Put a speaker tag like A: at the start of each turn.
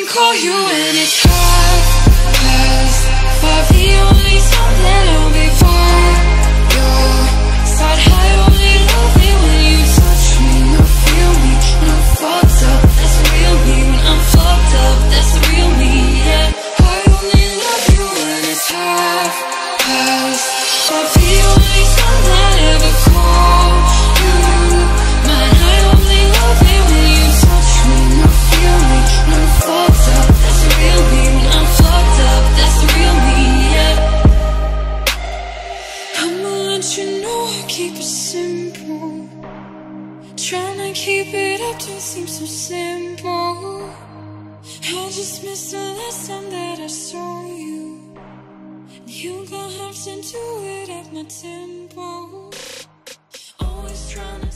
A: call you when it's half past 5. The only time that I'll be by your side. I only love it when you touch me, not feel me when I'm fucked up. That's real me. When I'm fucked up, that's the real me, yeah. I only love you when it's half past 5. The only time that I ever call you mine. I only love it when you touch me, not feel me when I'm fucked up. That's the real me. When I'm fucked up, that's the real me, yeah. I'ma let you know I keep it simple. Tryna keep it up don't seem so simple. I just missed the last time that I saw you. You gon' have to do it at my tempo. Always tryna